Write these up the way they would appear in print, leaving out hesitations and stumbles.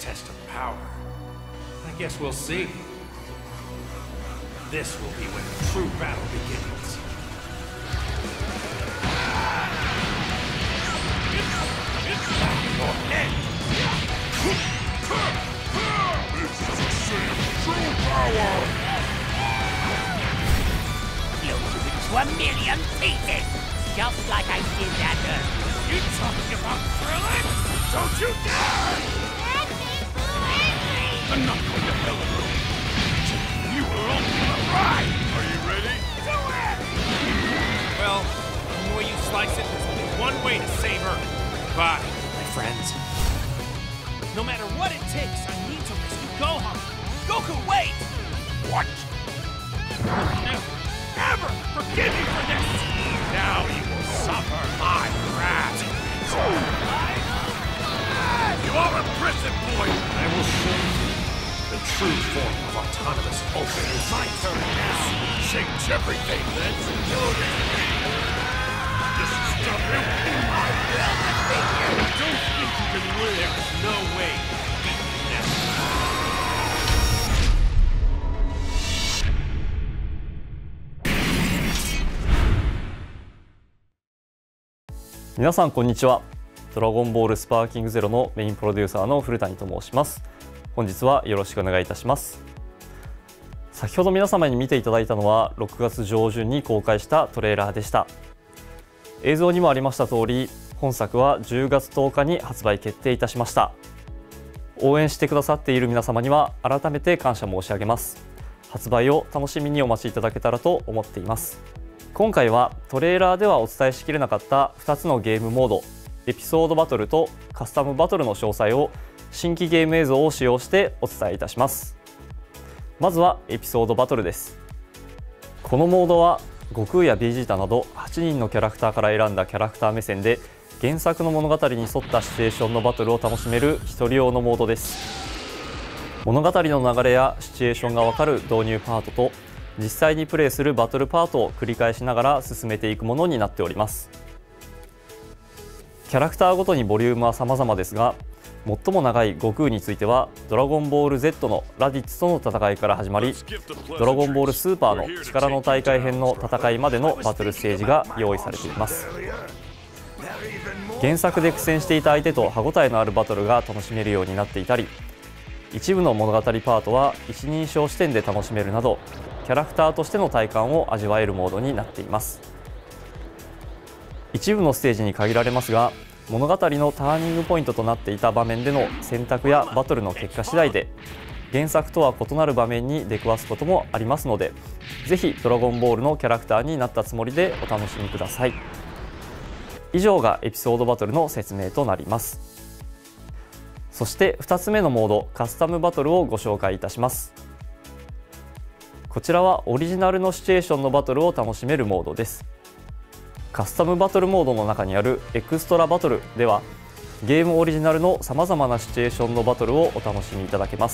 test of power. I guess we'll see. This will be when the true battle begins. Your head! This is a sign of true power! Blow you into a million pieces! Just like I did that earlier. You talking about Krillin? Don't you dare! I'm not going to hell alone. You were only on a ride! Are you ready? Do it! Well, the way you slice it, there's only one way to save Earth. Goodbye, my friends. No matter what it takes, I need to rescue Gohan. Goku, wait! What? Never, ever forgive me for this! Now you will suffer my wrath. You are a prison boy! I will show you the true form of autonomous Ultra. It's my turn now. Change everything! Let's do this! This is nothing! I will defeat you! Don't think you can win! There's no way to beat this. 皆さんこんにちは。ドラゴンボールスパーキングゼロのメインプロデューサーの古谷と申します。本日はよろしくお願いいたします。先ほど皆様に見ていただいたのは6月上旬に公開したトレーラーでした。映像にもありました通り、本作は10月10日に発売決定いたしました。応援してくださっている皆様には改めて感謝申し上げます。発売を楽しみにお待ちいただけたらと思っています。今回はトレーラーではお伝えしきれなかった2つのゲームモード、エピソードバトルとカスタムバトルの詳細を新規ゲーム映像を使用してお伝えいたします。まずはエピソードバトルです。このモードは悟空やベジータなど8人のキャラクターから選んだキャラクター目線で原作の物語に沿ったシチュエーションのバトルを楽しめる一人用のモードです。物語の流れやシチュエーションがわかる導入パートと実際にプレイするバトルパートを繰り返しながら進めていくものになっております。キャラクターごとにボリュームは様々ですが、最も長い悟空についてはドラゴンボール Z のラディッツとの戦いから始まり、ドラゴンボールスーパーの力の大会編の戦いまでのバトルステージが用意されています。原作で苦戦していた相手と歯ごたえのあるバトルが楽しめるようになっていたり、一部の物語パートは一人称視点で楽しめるなど、キャラクターとしての体感を味わえるモードになっています。一部のステージに限られますが、物語のターニングポイントとなっていた場面での選択やバトルの結果次第で原作とは異なる場面に出くわすこともありますので、ぜひドラゴンボールのキャラクターになったつもりでお楽しみください。以上がエピソードバトルの説明となります。そして2つ目のモード、カスタムバトルをご紹介いたします。こちらはオリジナルのシチュエーションのバトルを楽しめるモードです。カスタムバトルモードの中にあるエクストラバトルでは、ゲームオリジナルのさまざまなシチュエーションのバトルをお楽しみいただけます。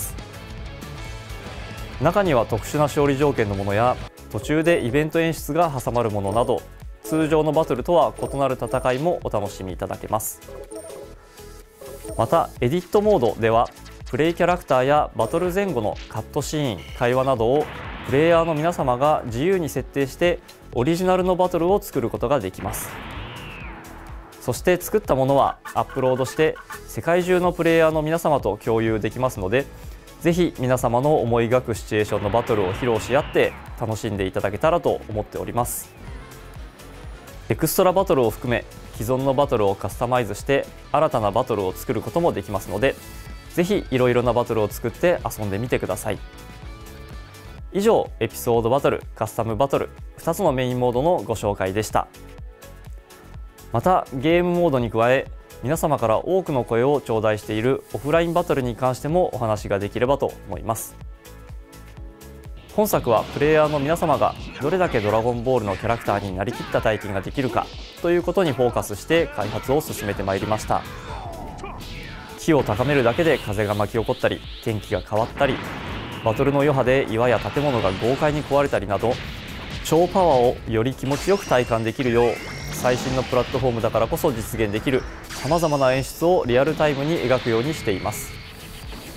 中には特殊な勝利条件のものや途中でイベント演出が挟まるものなど、通常のバトルとは異なる戦いもお楽しみいただけます。またエディットモードでは、プレイキャラクターやバトル前後のカットシーン、会話などをプレイヤーの皆様が自由に設定してオリジナルのバトルを作ることができます。そして作ったものはアップロードして世界中のプレイヤーの皆様と共有できますので、ぜひ皆様の思い描くシチュエーションのバトルを披露し合って楽しんでいただけたらと思っております。エクストラバトルを含め既存のバトルをカスタマイズして新たなバトルを作ることもできますので、ぜひいろいろなバトルを作って遊んでみてください。以上、エピソードバトル、カスタムバトル2つのメインモードのご紹介でした。またゲームモードに加え、皆様から多くの声を頂戴しているオフラインバトルに関してもお話ができればと思います。本作はプレイヤーの皆様がどれだけドラゴンボールのキャラクターになりきった体験ができるかということにフォーカスして開発を進めてまいりました。気を高めるだけで風が巻き起こったり、天気が変わったり、バトルの余波で岩や建物が豪快に壊れたりなど、超パワーをより気持ちよく体感できるよう、最新のプラットフォームだからこそ実現できるさまざまな演出をリアルタイムに描くようにしています。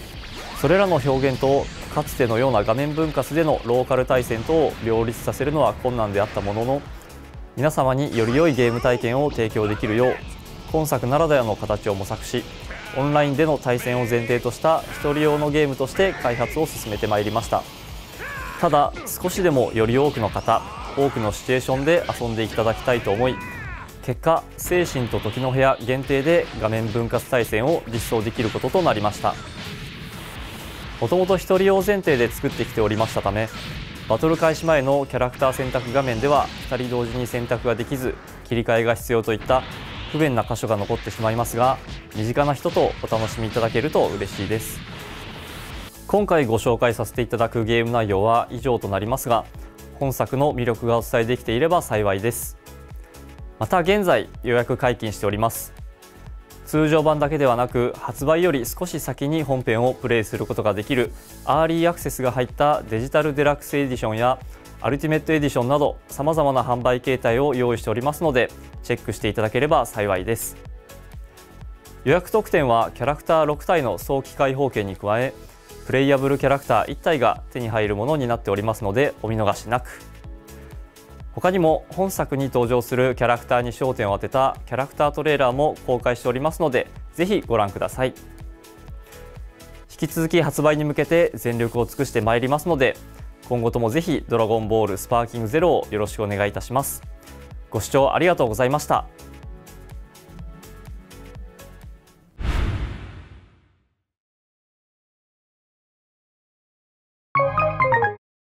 それらの表現とかつてのような画面分割でのローカル対戦とを両立させるのは困難であったものの、皆様により良いゲーム体験を提供できるよう今作ならではの形を模索し、オンラインでの対戦を前提とした1人用のゲームとして開発を進めてまいりました。ただ少しでもより多くの方、多くのシチュエーションで遊んでいただきたいと思い、結果精神と時の部屋限定で画面分割対戦を実装できることとなりました。もともと1人用前提で作ってきておりましたため、バトル開始前のキャラクター選択画面では2人同時に選択ができず、切り替えが必要といった不便な箇所が残ってしまいますが、身近な人とお楽しみいただけると嬉しいです。今回ご紹介させていただくゲーム内容は以上となりますが、本作の魅力がお伝えできていれば幸いです。また現在予約解禁しております。通常版だけではなく、発売より少し先に本編をプレイすることができるアーリーアクセスが入ったデジタルデラックスエディションやアルティメットエディションなど様々な販売形態を用意しておりますので、チェックしていただければ幸いです。予約特典はキャラクター6体の早期開放券に加え、プレイヤブルキャラクター1体が手に入るものになっておりますのでお見逃しなく。他にも本作に登場するキャラクターに焦点を当てたキャラクタートレーラーも公開しておりますので、ぜひご覧ください。引き続き発売に向けて全力を尽くしてまいりますので、今後ともぜひドラゴンボールスパーキングゼロをよろしくお願いいたします。ご視聴ありがとうございました。